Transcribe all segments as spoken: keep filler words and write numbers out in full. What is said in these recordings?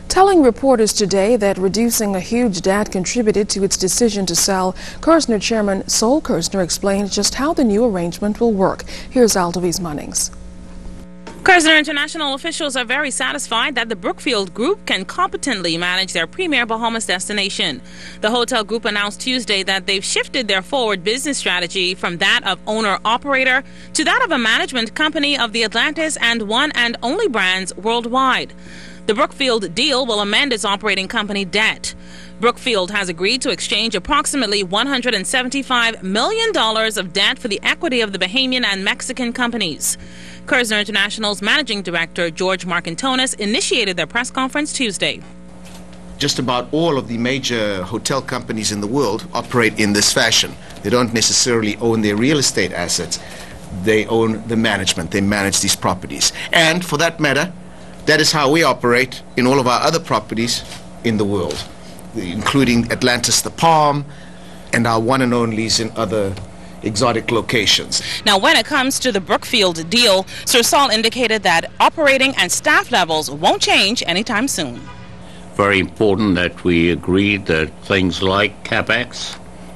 telling reporters today that reducing a huge debt contributed to its decision to sell. Kerzner chairman Sol Kerzner explains just how the new arrangement will work. Here's Atlantis Resort. Kerzner International officials are very satisfied that the Brookfield Group can competently manage their premier Bahamas destination. The hotel group announced Tuesday that they've shifted their forward business strategy from that of owner-operator to that of a management company of the Atlantis and One and Only brands worldwide. The Brookfield deal will amend its operating company debt. Brookfield has agreed to exchange approximately one hundred seventy-five million dollars of debt for the equity of the Bahamian and Mexican companies. Kerzner International's managing director, George Marcantonis, initiated their press conference Tuesday. Just about all of the major hotel companies in the world operate in this fashion. They don't necessarily own their real estate assets. They own the management. They manage these properties. And for that matter, that is how we operate in all of our other properties in the world, including Atlantis, the Palm, and our one and onlys in other exotic locations. Now, when it comes to the Brookfield deal, Sir Sol indicated that operating and staff levels won't change anytime soon. Very important that we agreed that things like CapEx,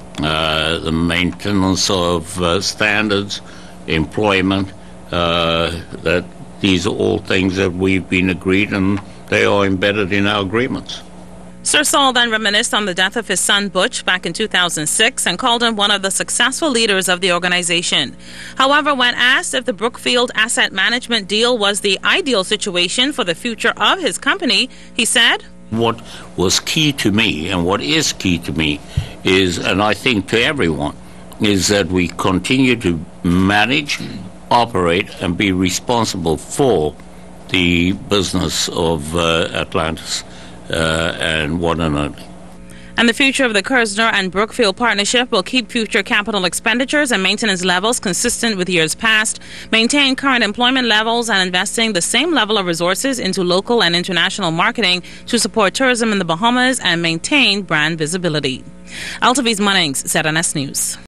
uh, the maintenance of uh, standards, employment, uh, that these are all things that we've been agreed and they are embedded in our agreements. Sir Sol then reminisced on the death of his son Butch back in two thousand six and called him one of the successful leaders of the organization. However, when asked if the Brookfield asset management deal was the ideal situation for the future of his company, he said, "What was key to me and what is key to me is, and I think to everyone, is that we continue to manage, operate, and be responsible for the business of uh, Atlantis. Uh, and one and only." And the future of the Kerzner and Brookfield partnership will keep future capital expenditures and maintenance levels consistent with years past, maintain current employment levels, and investing the same level of resources into local and international marketing to support tourism in the Bahamas and maintain brand visibility. Atlantis Resort, Z N S News.